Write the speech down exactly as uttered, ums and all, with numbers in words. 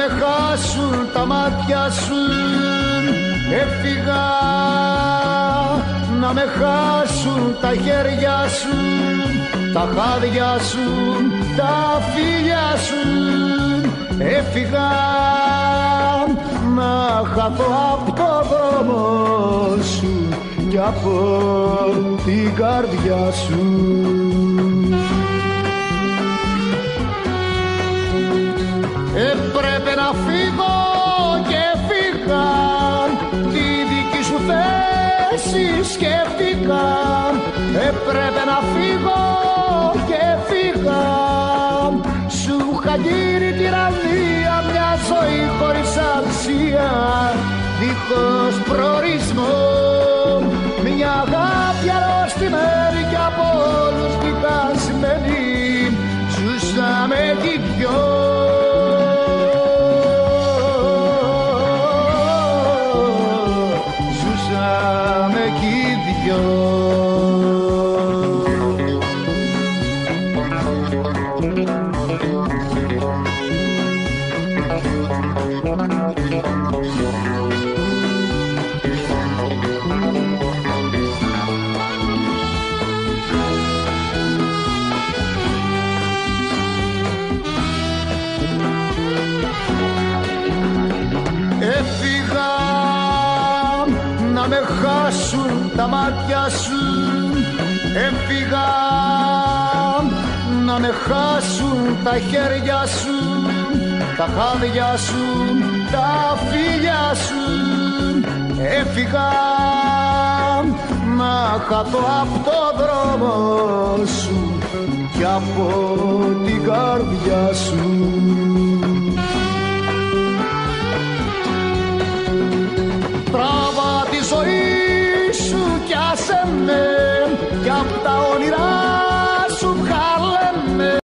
χάσουν τα μάτια σου. Έφυγα να με χάσουν τα χέρια σου, τα χάδια σου, τα φίλια σου. Έφυγα να χαθώ από το δρόμο σου και από την καρδιά σου. Έπρεπε να φύγω και φύγα, τη δική σου θέση σκέφτηκα. Έπρεπε να φύγω και φύγα, σου είχα γύρει τυραννία, μια ζωή χωρίς αξία, δίχως προορισμό, μια αγάπη αρρωστημένη κι από όλους πικασμένη. Ζούσαμε κι οι δυο, ζούσαμε κι οι δυο. Έφυγα να με χάσουν τα μάτια σου. Έφυγα να με χάσουν τα χέρια σου, τα χάδια σου, τα φίλια σου. Έφυγα να χαθώ από το δρόμο σου και από την καρδιά σου. Τράβα τη ζωή σου κι άσε με κι απ' τα όνειρά